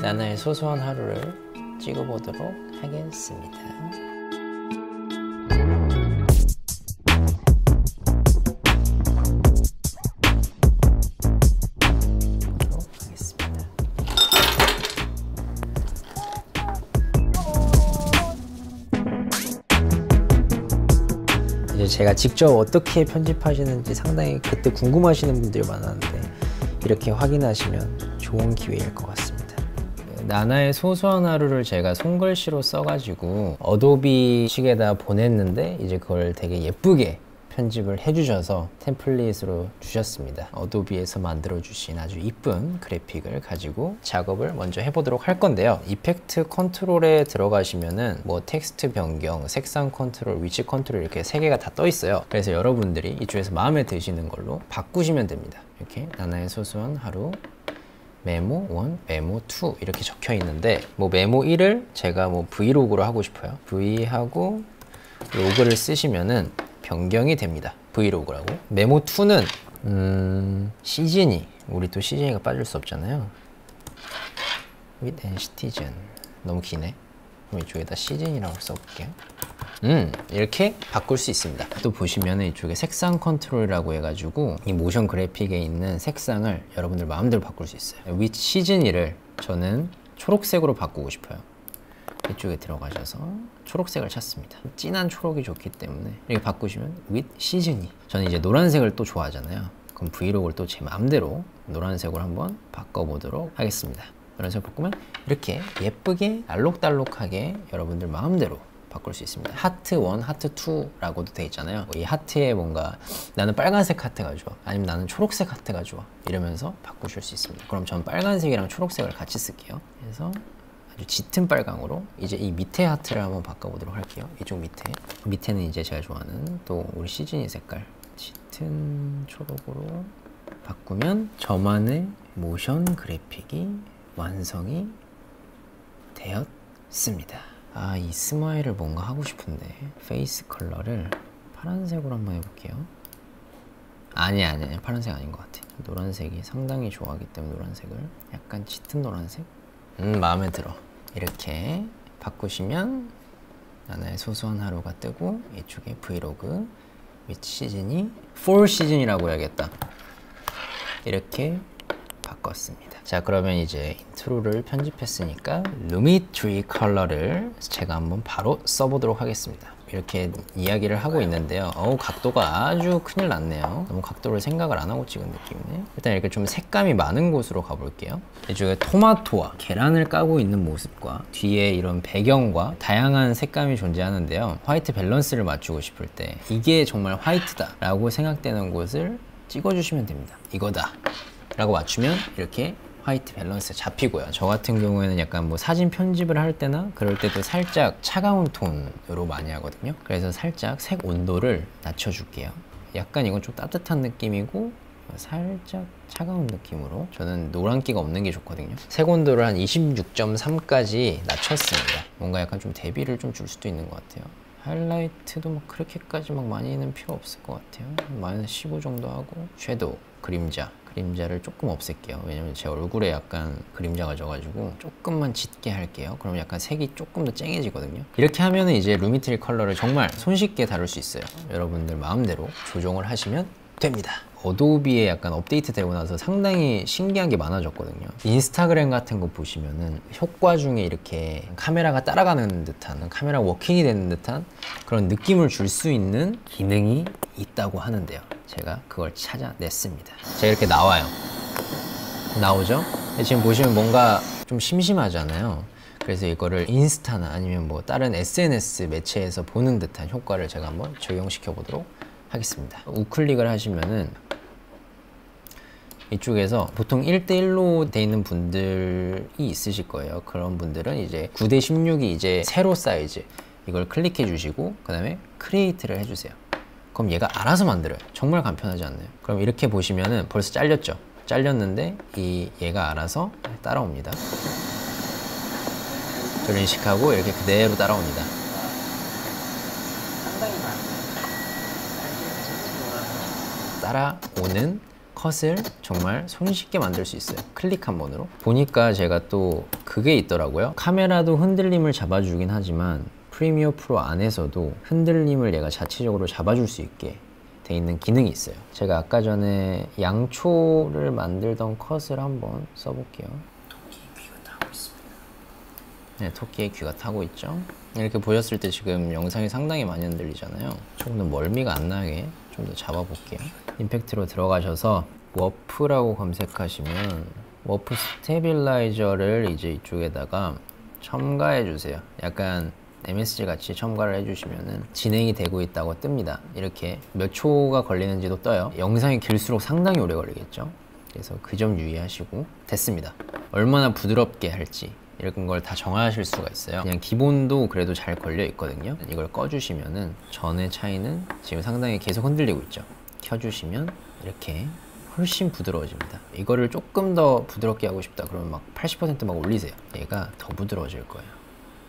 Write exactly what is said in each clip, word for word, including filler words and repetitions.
나나의 소소한 하루를 찍어보도록 하겠습니다. 이제 제가 직접 어떻게 편집하시는지 상당히 그때 궁금하시는 분들이 많았는데 이렇게 확인하시면 좋은 기회일 것 같습니다. 나나의 소소한 하루를 제가 손글씨로 써가지고 어도비 식에다 보냈는데 이제 그걸 되게 예쁘게 편집을 해주셔서 템플릿으로 주셨습니다. 어도비에서 만들어주신 아주 이쁜 그래픽을 가지고 작업을 먼저 해보도록 할 건데요. 이펙트 컨트롤에 들어가시면은 뭐 텍스트 변경, 색상 컨트롤, 위치 컨트롤 이렇게 세 개가 다 떠 있어요. 그래서 여러분들이 이쪽에서 마음에 드시는 걸로 바꾸시면 됩니다. 이렇게 나나의 소소한 하루 메모 일, 메모 이 이렇게 적혀 있는데 뭐 메모 일을 제가 뭐 브이로그로 하고 싶어요. V하고 로그를 쓰시면은 변경이 됩니다. 브이로그라고. 메모 이는 음, 시즈니, 우리 또 시즈니가 빠질 수 없잖아요. with and citizen 너무 기네. 그럼 이쪽에다 시즌이라고 써볼게요. 음 이렇게 바꿀 수 있습니다. 또 보시면 이쪽에 색상 컨트롤이라고 해가지고 이 모션 그래픽에 있는 색상을 여러분들 마음대로 바꿀 수 있어요. with 시즌이를 저는 초록색으로 바꾸고 싶어요. 이쪽에 들어가셔서 초록색을 찾습니다. 진한 초록이 좋기 때문에 이렇게 바꾸시면 with 시즌이, 저는 이제 노란색을 또 좋아하잖아요. 그럼 브이로그를 또 제 마음대로 노란색으로 한번 바꿔보도록 하겠습니다. 노란색 바꾸면 이렇게 예쁘게 알록달록하게 여러분들 마음대로 바꿀 수 있습니다. 하트 일, 하트 이라고도 돼 있잖아요. 이 하트에 뭔가 나는 빨간색 하트가 좋아, 아니면 나는 초록색 하트가 좋아, 이러면서 바꾸실 수 있습니다. 그럼 전 빨간색이랑 초록색을 같이 쓸게요. 그래서 아주 짙은 빨강으로 이제 이 밑에 하트를 한번 바꿔보도록 할게요. 이쪽 밑에 밑에는 이제 제가 좋아하는 또 우리 시즈니 색깔 짙은 초록으로 바꾸면 저만의 모션 그래픽이 완성이 되었습니다. 아, 이 스마일을 뭔가 하고 싶은데 페이스 컬러를 파란색으로 한번 해볼게요. 아니 아니 아니 파란색 아닌 것 같아. 노란색이 상당히 좋아하기 때문에 노란색을 약간 짙은 노란색? 음 마음에 들어. 이렇게 바꾸시면 나나의 소소한 하루가 뜨고 이쪽에 브이로그 with 시즌이 사 시즌이라고 해야겠다. 이렇게 바꿨습니다. 자, 그러면 이제 인트로를 편집했으니까 루미트리 컬러를 제가 한번 바로 써보도록 하겠습니다. 이렇게 이야기를 하고 있는데요. 어우, 각도가 아주 큰일 났네요. 너무 각도를 생각을 안 하고 찍은 느낌이네. 일단 이렇게 좀 색감이 많은 곳으로 가볼게요. 이쪽에 토마토와 계란을 까고 있는 모습과 뒤에 이런 배경과 다양한 색감이 존재하는데요. 화이트 밸런스를 맞추고 싶을 때 이게 정말 화이트다 라고 생각되는 곳을 찍어주시면 됩니다. 이거다 라고 맞추면 이렇게 화이트 밸런스 잡히고요. 저 같은 경우에는 약간 뭐 사진 편집을 할 때나 그럴 때도 살짝 차가운 톤으로 많이 하거든요. 그래서 살짝 색 온도를 낮춰줄게요. 약간 이건 좀 따뜻한 느낌이고 살짝 차가운 느낌으로, 저는 노란기가 없는 게 좋거든요. 색 온도를 한 이십육 점 삼까지 낮췄습니다. 뭔가 약간 좀 대비를 좀 줄 수도 있는 것 같아요. 하이라이트도 막 그렇게까지 막 많이는 필요 없을 것 같아요. 마이너스 십오 정도 하고 섀도우, 그림자 그림자를 조금 없앨게요. 왜냐면 제 얼굴에 약간 그림자가 져가지고 조금만 짙게 할게요. 그럼 약간 색이 조금 더 쨍해지거든요. 이렇게 하면 이제 루미트리 컬러를 정말 손쉽게 다룰 수 있어요. 여러분들 마음대로 조정을 하시면 됩니다. 어도비에 약간 업데이트 되고 나서 상당히 신기한 게 많아졌거든요. 인스타그램 같은 거 보시면은 효과 중에 이렇게 카메라가 따라가는 듯한, 카메라 워킹이 되는 듯한 그런 느낌을 줄 수 있는 기능이 있다고 하는데요. 제가 그걸 찾아냈습니다. 제가 이렇게 나와요. 나오죠? 지금 보시면 뭔가 좀 심심하잖아요. 그래서 이거를 인스타나 아니면 뭐 다른 에스엔에스 매체에서 보는 듯한 효과를 제가 한번 적용시켜 보도록 하겠습니다. 우클릭을 하시면은 이쪽에서 보통 일 대 일로 돼 있는 분들이 있으실 거예요. 그런 분들은 이제 구 대 십육이 이제 세로 사이즈, 이걸 클릭해 주시고 그 다음에 크리에이트를 해주세요. 그럼 얘가 알아서 만들어요. 정말 간편하지 않나요? 그럼 이렇게 보시면은 벌써 잘렸죠? 잘렸는데 이 얘가 알아서 따라옵니다. 저를 인식하고 이렇게 그대로 따라옵니다. 따라오는 컷을 정말 손쉽게 만들 수 있어요. 클릭 한 번으로. 보니까 제가 또 그게 있더라고요. 카메라도 흔들림을 잡아주긴 하지만 프리미어 프로 안에서도 흔들림을 얘가 자체적으로 잡아줄 수 있게 돼 있는 기능이 있어요. 제가 아까 전에 양초를 만들던 컷을 한번 써볼게요. 토끼의 귀가 타고 있습니다. 네, 토끼의 귀가 타고 있죠. 이렇게 보셨을 때 지금 영상이 상당히 많이 흔들리잖아요. 조금 더 멀미가 안 나게 좀 더 잡아볼게요. 임팩트로 들어가셔서 워프라고 검색하시면 워프 스테빌라이저를 이제 이쪽에다가 첨가해 주세요. 약간 엠에스지 같이 첨가를 해주시면은 진행이 되고 있다고 뜹니다. 이렇게 몇 초가 걸리는지도 떠요. 영상이 길수록 상당히 오래 걸리겠죠. 그래서 그 점 유의하시고 됐습니다. 얼마나 부드럽게 할지 이런 걸 다 정하실 수가 있어요. 그냥 기본도 그래도 잘 걸려 있거든요. 이걸 꺼주시면은 전의 차이는 지금 상당히 계속 흔들리고 있죠. 켜주시면 이렇게 훨씬 부드러워집니다. 이거를 조금 더 부드럽게 하고 싶다 그러면 막 팔십 퍼센트 막 올리세요. 얘가 더 부드러워질 거예요.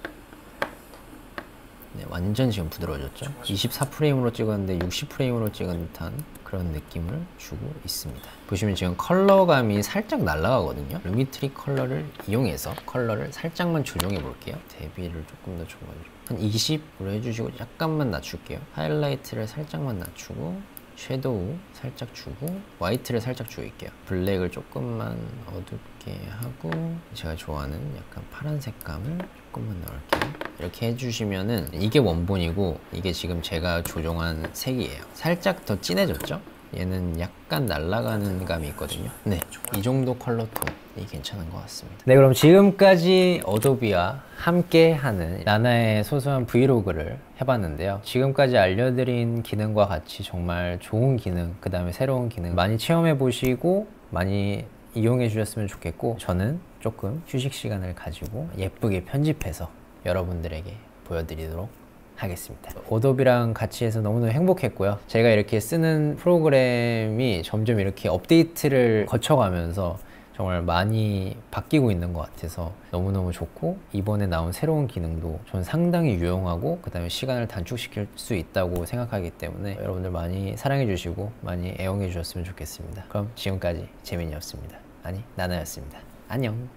네, 완전 지금 부드러워졌죠. 이십사 프레임으로 찍었는데 육십 프레임으로 찍은 듯한 그런 느낌을 주고 있습니다. 보시면 지금 컬러감이 살짝 날아가거든요. 루미트리 컬러를 이용해서 컬러를 살짝만 조정해 볼게요. 대비를 조금 더 줘가지고 한 이십으로 해주시고 약간만 낮출게요. 하이라이트를 살짝만 낮추고 섀도우 살짝 주고 화이트를 살짝 줄일게요. 블랙을 조금만 어둡게 하고 제가 좋아하는 약간 파란 색감을 조금만 넣을게요. 이렇게 해주시면은 이게 원본이고 이게 지금 제가 조정한 색이에요. 살짝 더 진해졌죠? 얘는 약간 날아가는 감이 있거든요. 네, 이 정도 컬러 톤이 괜찮은 것 같습니다. 네, 그럼 지금까지 어도비와 함께 하는 나나의 소소한 브이로그를 해봤는데요. 지금까지 알려드린 기능과 같이 정말 좋은 기능, 그 다음에 새로운 기능 많이 체험해 보시고 많이 이용해 주셨으면 좋겠고, 저는 조금 휴식 시간을 가지고 예쁘게 편집해서 여러분들에게 보여드리도록 하겠습니다. 어도비랑 같이 해서 너무너무 행복했고요. 제가 이렇게 쓰는 프로그램이 점점 이렇게 업데이트를 거쳐가면서 정말 많이 바뀌고 있는 것 같아서 너무너무 좋고, 이번에 나온 새로운 기능도 전 상당히 유용하고 그 다음에 시간을 단축시킬 수 있다고 생각하기 때문에 여러분들 많이 사랑해 주시고 많이 애용해 주셨으면 좋겠습니다. 그럼 지금까지 재민이었습니다. 아니, 나나였습니다. 안녕.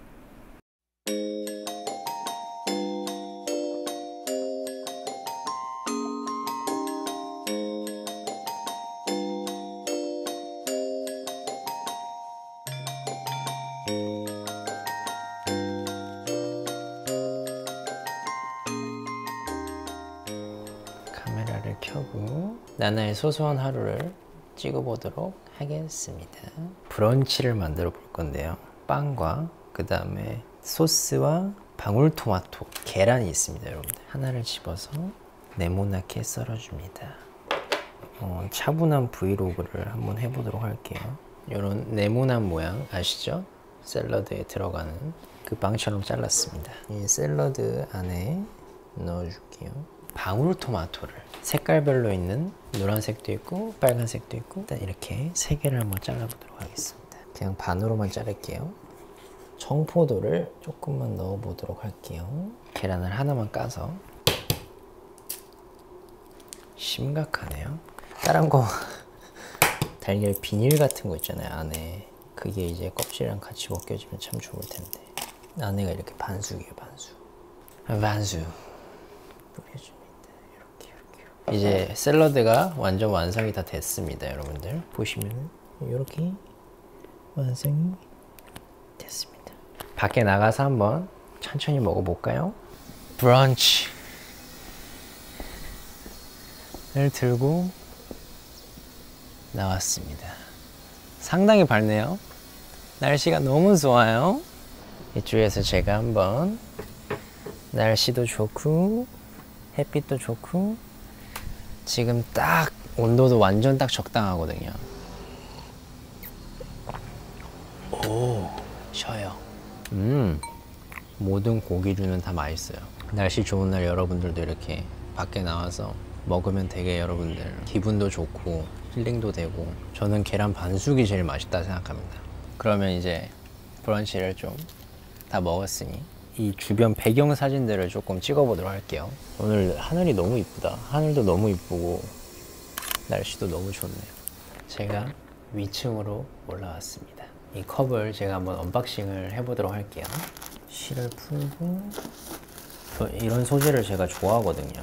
카메라를 켜고 나나의 소소한 하루를 찍어보도록 하겠습니다. 브런치를 만들어 볼 건데요. 빵과 그 다음에 소스와 방울토마토, 계란이 있습니다. 여러분들 하나를 집어서 네모나게 썰어줍니다. 어, 차분한 브이로그를 한번 해보도록 할게요. 이런 네모난 모양 아시죠? 샐러드에 들어가는 그 빵처럼 잘랐습니다. 이 샐러드 안에 넣어줄게요. 방울토마토를 색깔별로 있는 노란색도 있고 빨간색도 있고, 일단 이렇게 세 개를 한번 잘라보도록 하겠습니다. 그냥 반으로만 자를게요. 청포도를 조금만 넣어보도록 할게요. 계란을 하나만 까서. 심각하네요. 다른 거 달걀 비닐 같은 거 있잖아요, 안에. 그게 이제 껍질이랑 같이 벗겨지면 참 좋을 텐데. 안에가 이렇게 반숙이에요, 반숙. 반숙 뿌려줍니다. 이렇게 이렇게 이렇게. 이제 샐러드가 완전 완성이 다 됐습니다. 여러분들 보시면 이렇게 완성이 됐습니다. 밖에 나가서 한번 천천히 먹어볼까요? 브런치를 들고 나왔습니다. 상당히 밝네요. 날씨가 너무 좋아요. 이쪽에서 제가 한번 날씨도 좋고 햇빛도 좋고 지금 딱 온도도 완전 딱 적당하거든요. 오, 쉬어요. 음, 모든 고기류는 다 맛있어요. 날씨 좋은 날 여러분들도 이렇게 밖에 나와서 먹으면 되게 여러분들 기분도 좋고 힐링도 되고, 저는 계란 반숙이 제일 맛있다 생각합니다. 그러면 이제 브런치를 좀 다 먹었으니 이 주변 배경 사진들을 조금 찍어보도록 할게요. 오늘 하늘이 너무 이쁘다. 하늘도 너무 이쁘고 날씨도 너무 좋네요. 제가 위층으로 올라왔습니다. 이 컵을 제가 한번 언박싱을 해보도록 할게요. 실을 풀고, 저 이런 소재를 제가 좋아하거든요.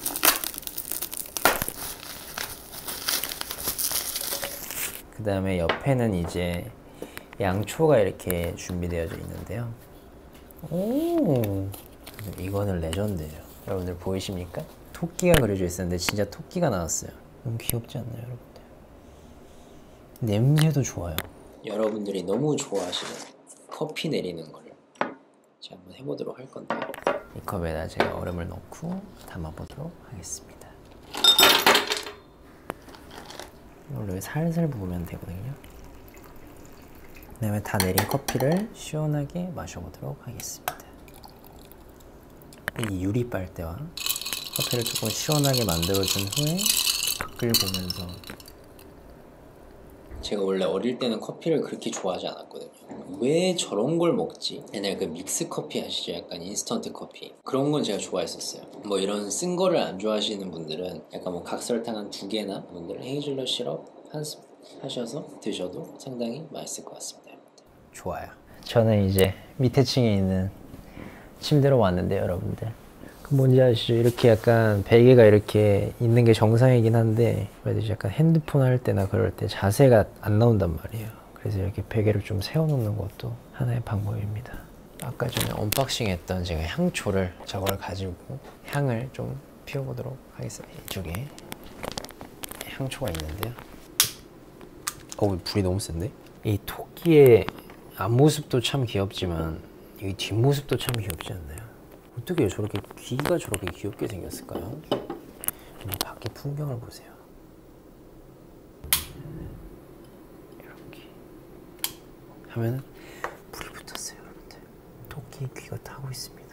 그 다음에 옆에는 이제 양초가 이렇게 준비되어져 있는데요. 오, 이거는 레전드예요. 여러분들 보이십니까? 토끼가 그려져 있었는데 진짜 토끼가 나왔어요. 너무 귀엽지 않나요, 여러분들? 냄새도 좋아요. 여러분들이 너무 좋아하시는 커피 내리는 거를 제가 한번 해보도록 할 건데요. 이 컵에다 제가 얼음을 넣고 담아보도록 하겠습니다. 이걸로 살살 부으면 되거든요. 그 다음에 다 내린 커피를 시원하게 마셔보도록 하겠습니다. 이 유리 빨대와 커피를 조금 시원하게 만들어준 후에 밖을 보면서, 제가 원래 어릴 때는 커피를 그렇게 좋아하지 않았거든요. 왜 저런 걸 먹지? 옛날 그 믹스 커피 아시죠? 약간 인스턴트 커피, 그런 건 제가 좋아했었어요. 뭐 이런 쓴 거를 안 좋아하시는 분들은 약간 뭐 각설탕 한 두 개나 분들은 헤이즐넛 시럽 한 스푼 하셔서 드셔도 상당히 맛있을 것 같습니다. 좋아요. 저는 이제 밑에 층에 있는 침대로 왔는데요, 여러분들. 그 뭔지 아시죠? 이렇게 약간 베개가 이렇게 있는 게 정상이긴 한데, 그래도 약간 핸드폰 할 때나 그럴 때 자세가 안 나온단 말이에요. 그래서 이렇게 베개를 좀 세워놓는 것도 하나의 방법입니다. 아까 전에 언박싱 했던 제가 향초를, 저걸 가지고 향을 좀 피워보도록 하겠습니다. 이쪽에 향초가 있는데요. 어우, 불이 너무 센데? 이 토끼의 앞모습도 참 귀엽지만 이 뒷모습도 참 귀엽지 않나요? 어떻게 저렇게 귀가 저렇게 귀엽게 생겼을까요? 밖에 풍경을 보세요. 이렇게 하면 불이 붙었어요, 여러분들. 토끼의 귀가 타고 있습니다.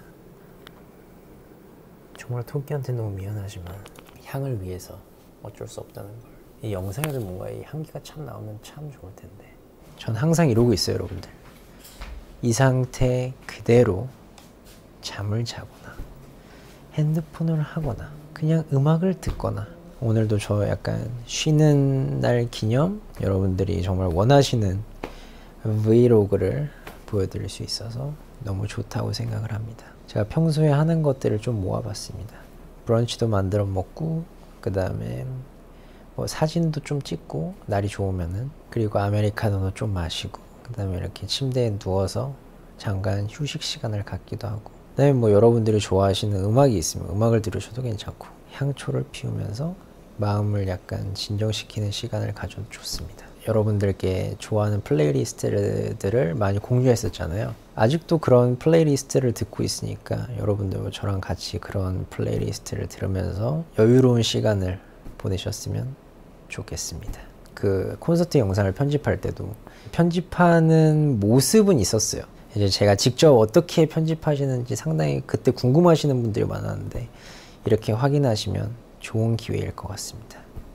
정말 토끼한테 너무 미안하지만 향을 위해서 어쩔 수 없다는 걸. 이 영상에도 뭔가 이 향기가 참 나오면 참 좋을 텐데. 전 항상 이러고 있어요, 여러분들. 이 상태 그대로 잠을 자거나 핸드폰을 하거나 그냥 음악을 듣거나, 오늘도 저 약간 쉬는 날 기념 여러분들이 정말 원하시는 브이로그를 보여드릴 수 있어서 너무 좋다고 생각을 합니다. 제가 평소에 하는 것들을 좀 모아봤습니다. 브런치도 만들어 먹고, 그 다음에 뭐 사진도 좀 찍고 날이 좋으면은, 그리고 아메리카노도 좀 마시고, 그 다음에 이렇게 침대에 누워서 잠깐 휴식 시간을 갖기도 하고, 그 다음에 뭐 여러분들이 좋아하시는 음악이 있으면 음악을 들으셔도 괜찮고, 향초를 피우면서 마음을 약간 진정시키는 시간을 가져도 좋습니다. 여러분들께 좋아하는 플레이리스트들을 많이 공유했었잖아요. 아직도 그런 플레이리스트를 듣고 있으니까 여러분들도 저랑 같이 그런 플레이리스트를 들으면서 여유로운 시간을 보내셨으면 좋겠습니다. 그 콘서트 영상을 편집할 때도 편집하는 모습은 있었어요. 이제 제가 직접 어떻게 편집하시는지 상당히 그때 궁금하시는 분들이 많았는데, 이렇게 확인하시면 좋은 기회일 것 같습니다.